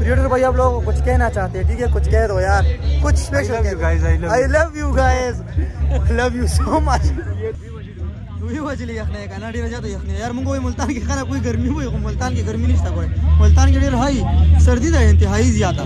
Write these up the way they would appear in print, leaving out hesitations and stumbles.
लीडर भाई आप लोगों को कुछ कहना चाहते हैं, ठीक है कुछ कह दो यार, कुछ special. I love you guys, love you so much. वही मछली यखने का ना डेरा जाता यखने यार मुंगो मुल्तान की खाना कोई गर्मी हुई, मुल्तान की गर्मी नहीं था कोई, मुल्तान की डेर हाई सर्दी था इंतहाई ज्यादा।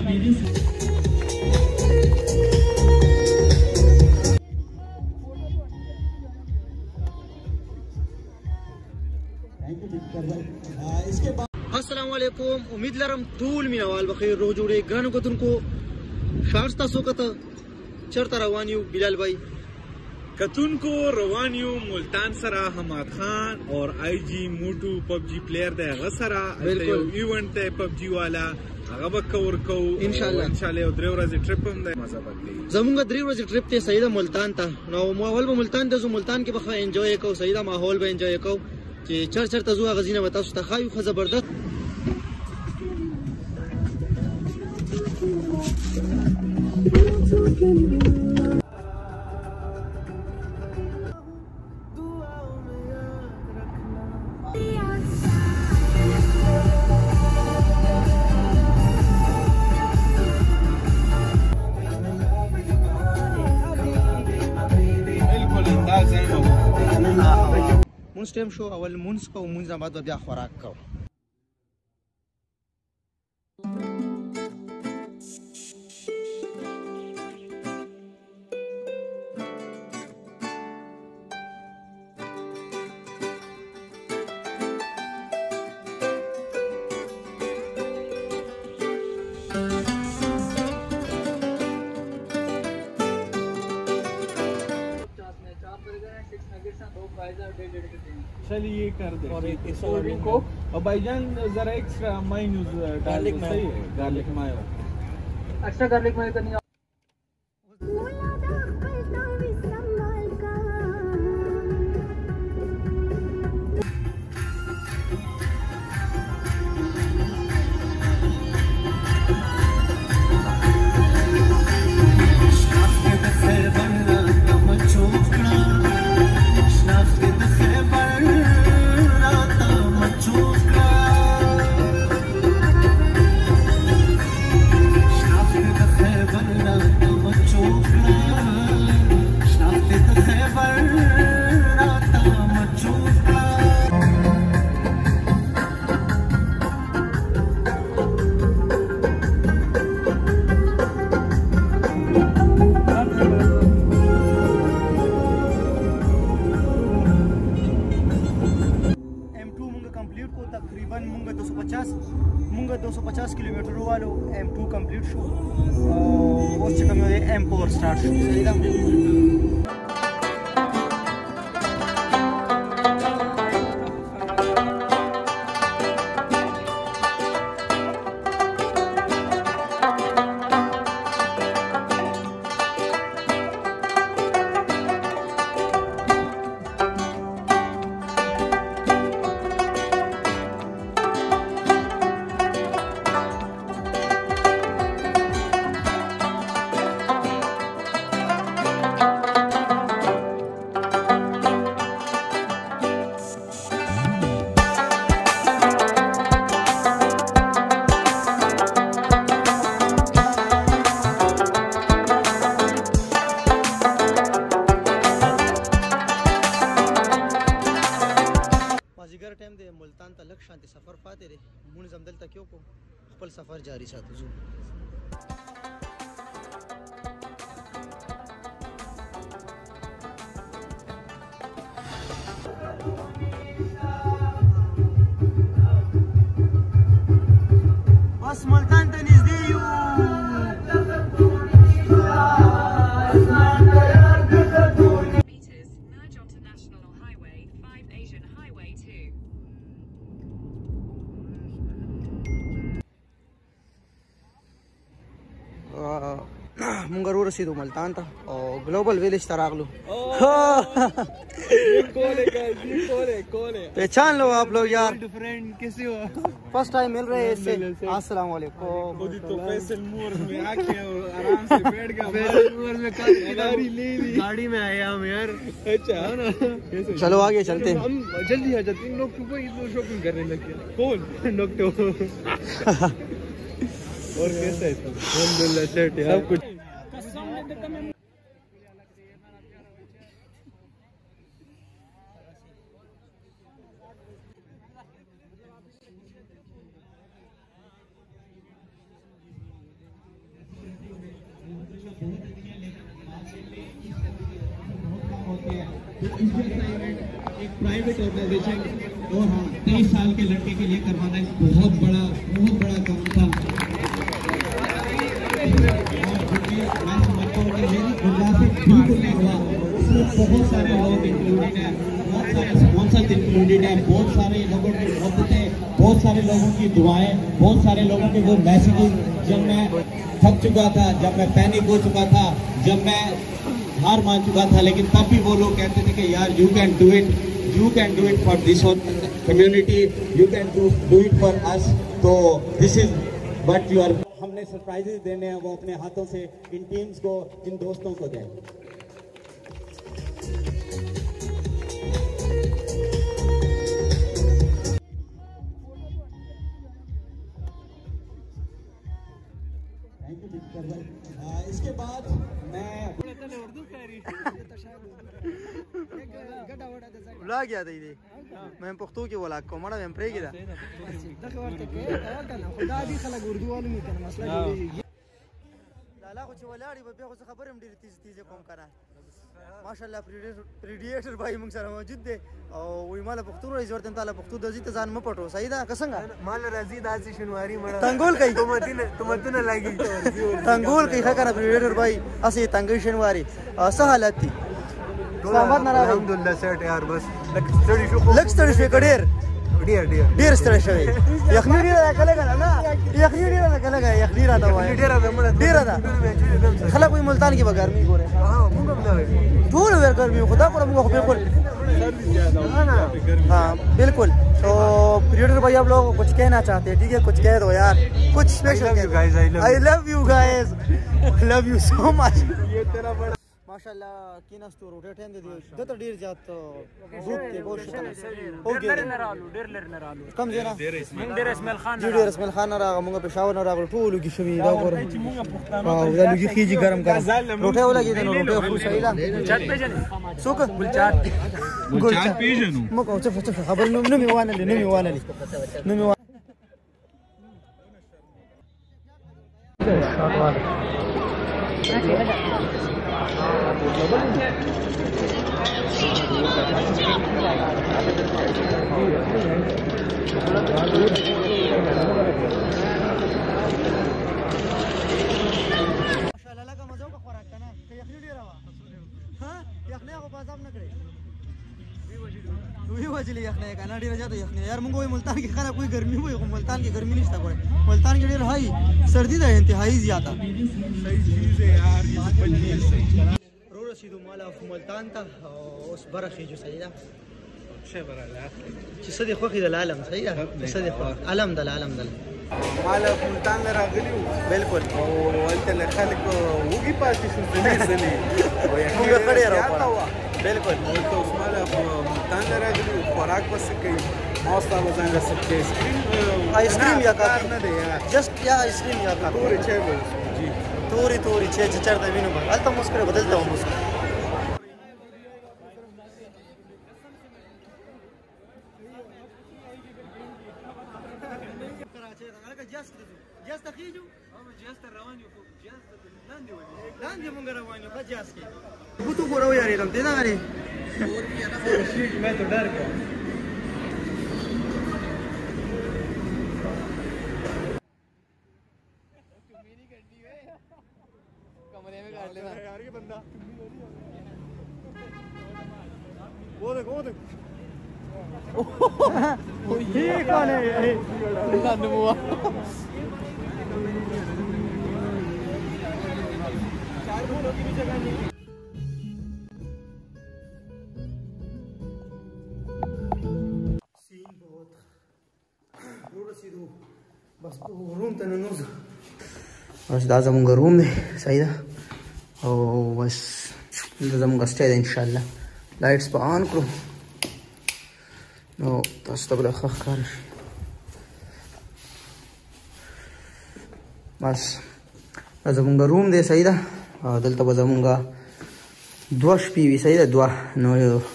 अस्सलाम वालेकुम, उम्मीद लरम तूल मीनावाल बखैर रो जोड़े ग्रानो को तुमको शास्ता सोकत चरता रवानियो बिलाल भाई कतुन को रवानियो मुल्तान सरा हमाद खान और आईजी मोटू पबजी प्लेयर दे गसरा इवेंट है पबजी वाला अगबक और को इंशाल्लाह उद्रेवराज ट्रिप हम दे मजा बदली जमुंगा द्रीवराज ट्रिप ते सईदा मुल्तान ता नो माहौल में मुल्तान दे जो मुल्तान के बखा एंजॉय को सईदा माहौल में एंजॉय को कि चर तजुआ गजीना बता सुता खाई ख जबरदस्त मुंस टाइम शो अवल मुंस को मुंस बाद बदिया खुराक को चलिए कर दे और को और भाईजान जरा एक्स्ट्रा मायोनीज गार्लिक सही है, garlic mayo extra garlic mayo करनी। तकरीबन मुंगा 250 किलोमीटर वालो M2 कंप्लीट शो और कम M4 स्टार्ट शो। मुल्तान तक शांति सफर पाते रे मुन जमदल तक को खपल सफर जारी साथ जो बस मुल्तान तक नजदीक मुंगरू रसीदो मुल्तान था और ग्लोबल विलेज तरागलू पहचान लो आप लोग यार, फ्रेंड कैसे हो? फर्स्ट टाइम मिल रहे हैं इससे। अस्सलाम वालेकुम। तो फैसल मोर में आके आराम से बैठ गया, गाड़ी में आया हम यार। अच्छा है ना, चलो आगे चलते हैं, हम जल्दी आ जाते हैं। लोग शॉपिंग करने लगे। कौन लोग तो और कैसा है अल्हम्दुलिल्लाह सेट यार सब कुछ एक प्राइवेट ऑर्गेनाइजेशन और हाँ 23 साल के लड़के के लिए करवाना एक बहुत बड़ा काम था। मैं समझता हूँ कि ये गुजरात से बिल्कुल नहीं हुआ। इसमें बहुत सारे लोग इंक्लूडेड हैं, बहुत सारे स्पॉन्सर्स इंक्लूडेड हैं, बहुत सारे लोगों की मोहब्बतें, बहुत सारे लोगों की दुआएं, बहुत सारे लोगों के वो मैसेजेस। जब मैं थक चुका था, जब मैं पैनिक हो चुका था, जब मैं हार मान चुका था, लेकिन तब भी वो लोग कहते थे कि यार you can do it for this community, you can do it for us. तो this is what you are. हमने सरप्राइजेस देने हैं, वो अपने हाथों से इन टीम्स को, इन दोस्तों को दें। इसके बाद मैं لا گیا دی मैं پښتو کې ولا کوم نه مې پرېږی دا دغه ورته کې دا کنه خدا دې خلک اردو والو می کنه مسله جوړیږي لا خو چې ولاړی به خو خبرم ډېر تیز کوم کنه ماشاءالله پریډیټر بھائی موږ سره موجود دی او وی مال پښتو راځي ورته تعالی پښتو د دې ځان م پټو صحیح ده څنګه مال راځي داسې شنواری مړه تنګول کوي تمدن لګي تنګول کوي خکره پریډیټر بھائی اسی تنګ شنواری څه حالت دي سلامات نه راغلی الحمدلله سیټ یار بس لک ستړي شو ډېر ستړي شوی یخني ډېره کله کله نه یخني ډېره کله کله یخني راته وایي ډېره ده خلک وایي ملتان کې به ګرمي ګورې موږ هم نه ټول ور ګرمي خدا پر موږ بالکل हाँ बिल्कुल। तो प्रियटर भाई आप लोग कुछ कहना चाहते हैं? ठीक है कुछ कह दो यार, कुछ special. I love you guys, love you so much. माशाल्लाह किनस्तु रोटे ټیم دی دته ډیر زیات بوت دی بہت شکر او ډیر نرالو کم زینا ډیر اسماعیل خان راغه موږ پېښور نه راغلو ټول کې شوی دا ګور او دا لږی خيجي ګرم کړه روټه ولګی نو روټه خو صحیح ده ګلچات پیژنې څوک ګلچات پیژنو مکو څه خبر نو می وانه माशाल्लाह का मजा का खुराक करना यखनी डेरा हां यखनी को बाजार न करे वही वजली यखनी का ना डेरा जातो यखनी यार मुंगो मुल्तान की खाना कोई गर्मी हुई मुल्तान की गर्मी नहीं था कोई मुल्तान की डेरा हाई सर्दी है इंतहाई ज्यादा सही चीज है यार ये 25 رسیدو مال اف ملتان ته اوس برخه جو صحیح ده شه بر الله چې صدې خوخي د العالم صحیح ده صدې خو علم د العالم ده مال اف ملتان راغلی بالکل او ولته خلک وګي پاتې شو زنی موږ خړې راو بالکل او ته اوس مال اف ملتان راغلی خوراک بس کوي ماستا وزنګ سکه آیس کریم یا کافي نه دی جست یا آیس کریم یا کافي پوره چای جی توري چې چرته وینم البته مسکره بدلته و مسکره جاست خيجو او جاست روانيو فوق جاست لاندې مونږ روانيو په جاست کې بوتو ګورو یاري دم دې نه غري شیټ مې ته ډر کو कमरे में काट लेना यार ये बंदा वो देखो ये कौन है ये नन्नुआ चार बोलों की भी जगह नहीं सीन बहुत रोड सीधो बस रूम तननुज बस دا زمونږ روم دی صحیح ده او بس دا زمونږ سټې ده انشاءالله لایټس به آن کړو نو تاسو ته به ښه ښکاره شي بس زمونږ روم دی صحیح ده دلته به زمونږ 2 شپې وي صحیح ده 2 نو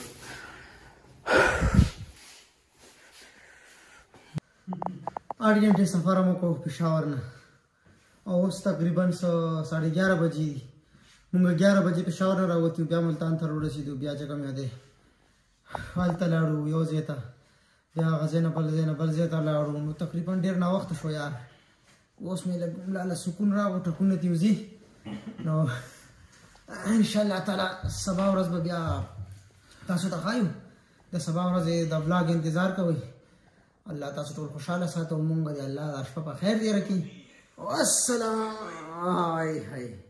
8 घंटे सफर हमको पेशावर ने और उस तकरीबन 11:30 बजे मुंगा 11 बजे पेशावर ने रावती बिया मुल्तान थर रसीदो बिया जगह में दे हाल तलाड़ू यो जेता बिया गजेना बल जेता लाड़ू नो तकरीबन डेढ़ ना वक्त शो यार उसमें लाला सुकून रा वो ठकुने तीउजी नो इंशाल्लाह ताला सबा रोज बिया तासो तखायू द सबा रोज द व्लॉग इंतजार कोई الله تاسو ټول خوشاله ساتو مونږ دې الله شپه په خیر دې راکړي والسلام